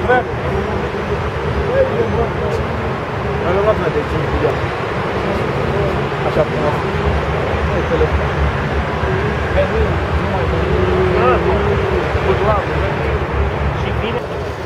Așa cum a fost. Și bine.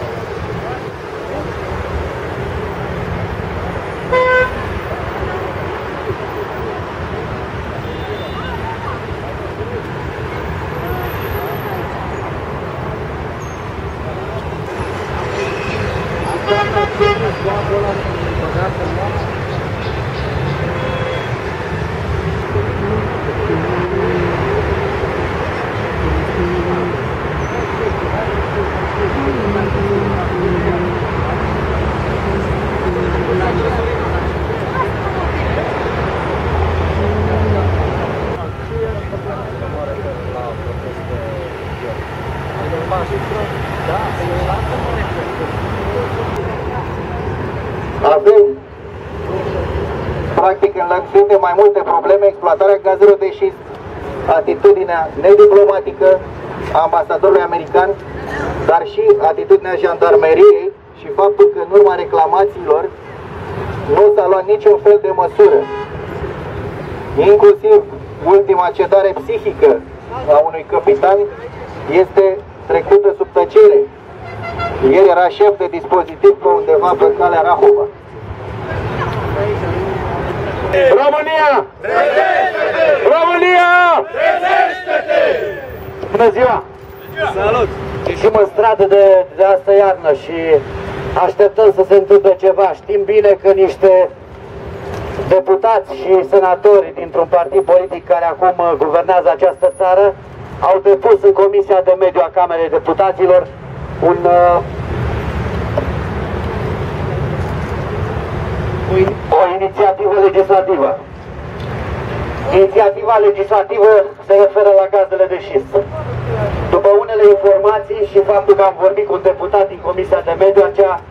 Avem, practic, înlănțuite mai multe probleme, exploatarea gazelor de șist, atitudinea nediplomatică a ambasadorului american, dar și atitudinea jandarmeriei și faptul că în urma reclamațiilor nu s-a luat niciun fel de măsură. Inclusiv ultima cedare psihică a unui capitan este trecută sub tăcere. El era șef de dispozitiv pe undeva pe calea Rahova. România! Trezește-te! România! Trezește-te! Bună ziua! Salut! Ieșim în stradă de asta iarnă și așteptăm să se întâmple ceva. Știm bine că niște deputați și senatori dintr-un partid politic care acum guvernează această țară au depus în Comisia de Mediu a Camerei Deputaților o inițiativă legislativă. Inițiativa legislativă se referă la gazele de șist. După unele informații și faptul că am vorbit cu un deputat din Comisia de Mediu,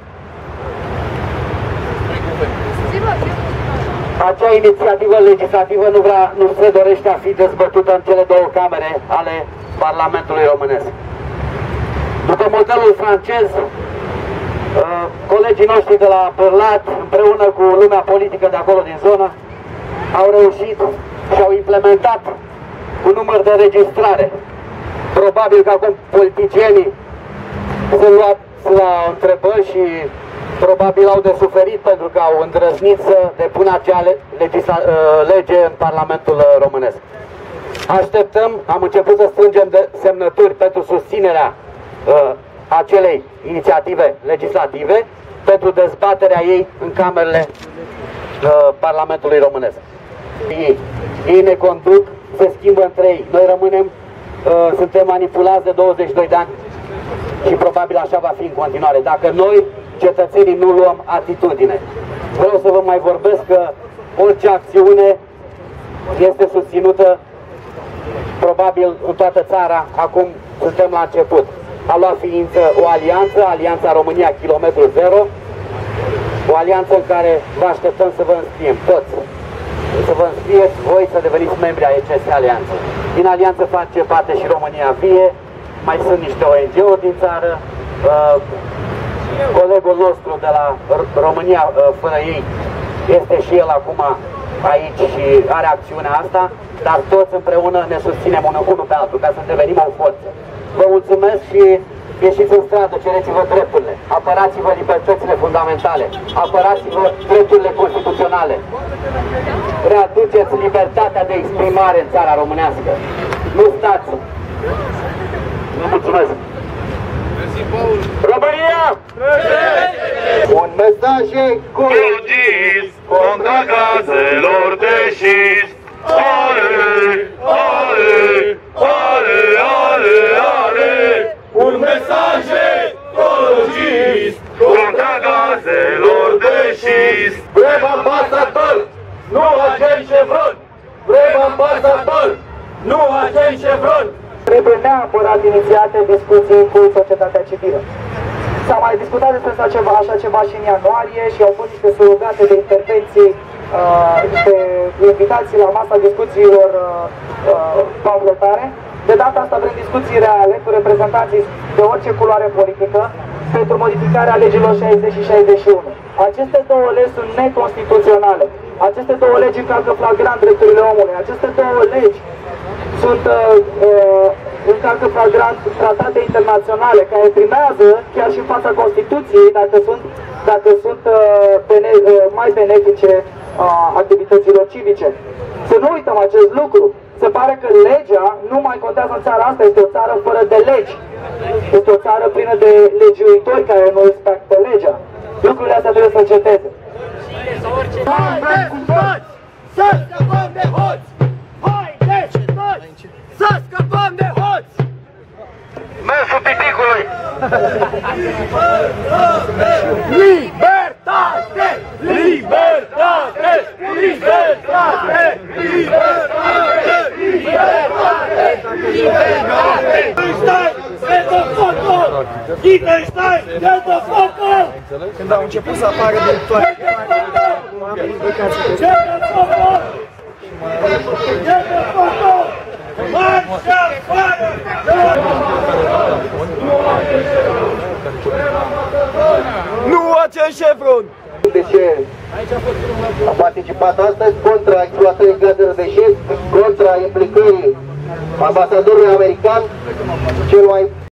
acea inițiativă legislativă nu se dorește a fi dezbătută în cele două camere ale Parlamentului Românesc. După modelul francez, colegii noștri de la Bârlat, împreună cu lumea politică de acolo din zonă, au reușit și au implementat un număr de înregistrare. Probabil că acum politicienii sunt luați la întrebări și probabil au de suferit pentru că au îndrăznit să depună acea lege în Parlamentul Românesc. Așteptăm, am început să strângem semnături pentru susținerea acelei inițiative legislative, pentru dezbaterea ei în camerele Parlamentului Românesc. Ei ne conduc, se schimbă între ei. Noi rămânem, suntem manipulați de 22 de ani și probabil așa va fi în continuare. Dacă noi, cetățenii, nu luăm atitudine. Vreau să vă mai vorbesc că orice acțiune este susținută probabil în toată țara. Acum suntem la început. A luat ființă o alianță, Alianța România Kilometru Zero, o alianță în care vă așteptăm să vă înscriem toți. Să vă înscrieți voi să deveniți membri ai acestei alianțe. Din alianță face parte și România Vie, mai sunt niște ONG-uri din țară, colegul nostru de la România fără ei este și el acum aici și are acțiunea asta, dar toți împreună ne susținem unul pe altul ca să devenim o forță. Vă mulțumesc și ieșiți în stradă, cereți-vă drepturile, apărați-vă libertățile fundamentale, apărați-vă drepturile constituționale, readuceți libertatea de exprimare în țara românească. Nu stați! Vă mulțumesc! România! Un mesaj ecologist contra gazelor de șist. Ale, ale, ale, ale, ale. Un mesaj ecologist contra gazelor de șist. Vrem ambasador, nu agent Chevron. Vrem ambasador, nu agent Chevron. Trebuie neapărat inițiate discuții cu societatea civilă. S-a mai discutat despre așa ceva și în ianuarie și au fost niște surogate de intervenții, niște invitații la masa discuțiilor pamfletare. De data asta vrem discuții reale cu reprezentanții de orice culoare politică, pentru modificarea legilor 60 și 61. Aceste două legi sunt neconstituționale. Aceste două legi încalcă flagrant drepturile omului. Aceste două legi sunt încalcă flagrant tratate internaționale care primează chiar și în fața Constituției dacă sunt mai benefice activităților civice. Să nu uităm acest lucru. Se pare că legea nu mai contează în țara asta, este o țară fără de legi. Este o țară plină de legiuitori care nu respectă legea. Lucrurile astea trebuie să înceteze. Haideți toți să scăpăm de hoți! Haideți toți să scăpăm de hoți! Mersul piticului! Libertate! Libertate! Libertate! Libertate! Libertate! Libertate! Wittgenstein, get the fuck up! Wittgenstein, get the fuck up! Când au început să apară din toate, nu acest șefron! De ce a participat astăzi contra exploatării gazelor de șist, contra implicării ambasadorului american, cel mai